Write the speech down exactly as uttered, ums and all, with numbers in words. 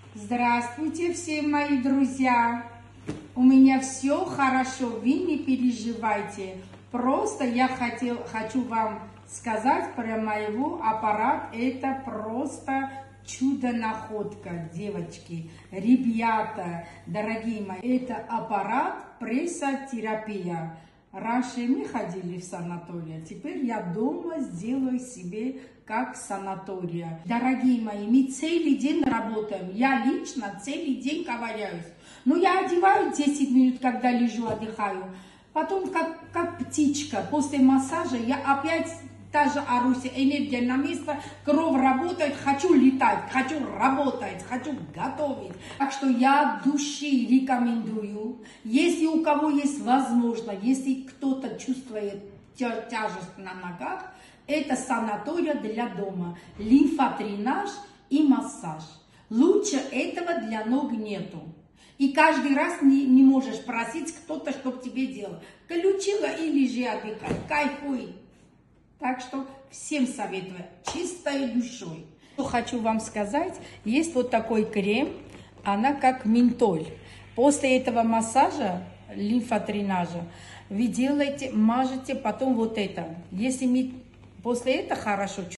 Здравствуйте, все мои друзья! У меня все хорошо, вы не переживайте. Просто я хотел, хочу вам сказать про моего аппарат. Это просто чудо-находка, девочки, ребята, дорогие мои. Это аппарат прессотерапия. Раньше мы ходили в санаторий, теперь я дома сделаю себе как санатория. Дорогие мои, мы целый день работаем. Я лично целый день ковыряюсь. Но я одеваю десять минут, когда лежу, отдыхаю. Потом, как, как птичка, после массажа я опять та же Аруся, энергия на место, кровь работает, хочу летать, хочу работать, хочу готовить. Так что я от души рекомендую, если у кого есть возможность, если кто-то чувствует тяжесть на ногах, это санатория для дома, лимфодренаж и массаж. Лучше этого для ног нету. И каждый раз не, не можешь просить кто-то, чтобы тебе делал. Включила и лежи, отдыхай, кайфуй. Так что всем советую, чистой душой. Что хочу вам сказать, есть вот такой крем, она как ментоль. После этого массажа, лимфодренажа, вы делаете, мажете потом вот это. Если мы после этого хорошо